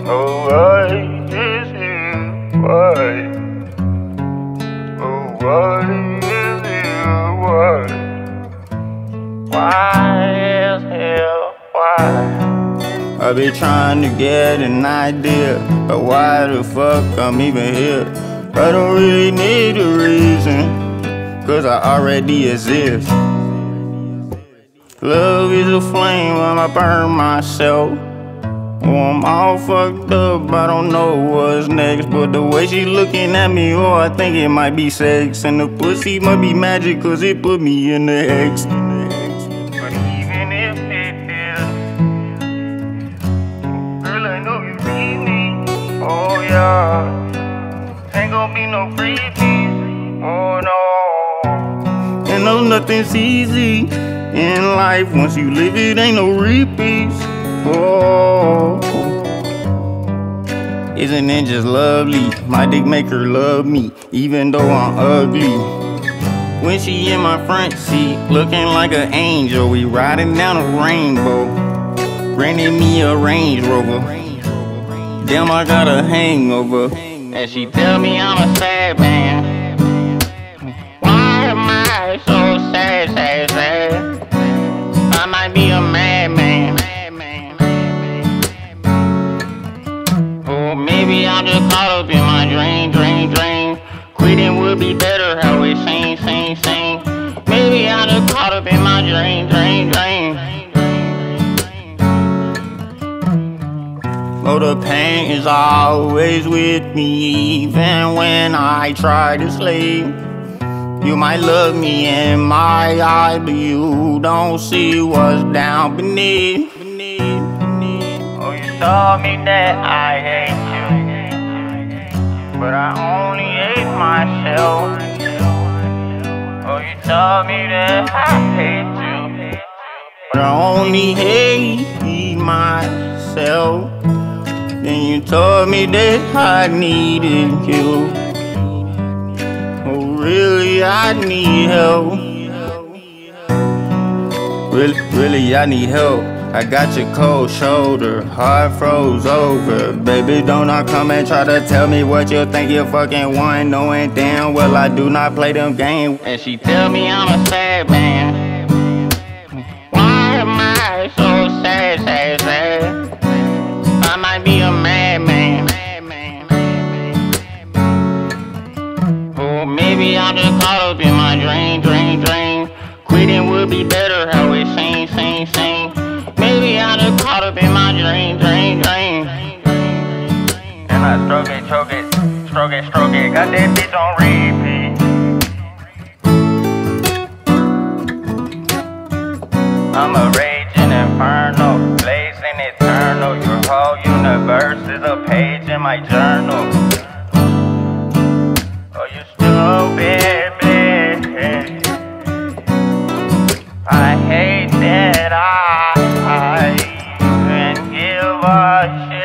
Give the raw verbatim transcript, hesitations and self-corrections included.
Oh, why is it? Why? Oh, why is it? Why? Why is it? Why? I be trying to get an idea of why the fuck I'm even here. I don't really need a reason, cause I already exist. Love is a flame when I burn myself. Oh, I'm all fucked up, I don't know what's next. But the way she looking at me, oh, I think it might be sex. And the pussy might be magic, cause it put me in the X. But even if it is, girl, I know you need me. Oh yeah, ain't gon' be no freebies. Oh no. And no, nothing's easy in life. Once you live it, ain't no repeats. Oh, isn't it just lovely? My dick make her love me, even though I'm ugly. When she in my front seat, looking like an angel, we riding down a rainbow. Rented me a Range Rover. Damn, I got a hangover. And she tell me I'm a sad man. Why am I so sad, sad, sad? I might be a madman. Or maybe I'm just caught up in my dream, dream, dream. Quitting would be better, how it sing, sing, sing. Maybe I'm just caught up in my dream, dream, dream. Oh, the pain is always with me, even when I try to sleep. You might look me in my eye, but you don't see what's down beneath. Oh, you told me that I hate you, but I only hate myself. Oh, you told me that I hate you, but I only hate myself. Then you told me that I needed you. Oh, really, I need help. Really, really, I need help. I got your cold shoulder, heart froze over. Baby, don't not come and try to tell me what you think you fucking want, knowing damn well I do not play them games. And she tell me I'm a sad man. Why am I so sad, sad, sad? I might be a madman. Or maybe I'm just caught up in my dream, dream, dream. Quitting would be better, how it sing, sing, sing. Maybe I'm just caught up in my dream, dream, dream. and I stroke it, choke it, stroke it, stroke it. Got that bitch on repeat. I'm a raging inferno, blazing eternal. Your whole universe is a page in my journal. Oh, you stupid bitch. I hate that I, I even give a shit.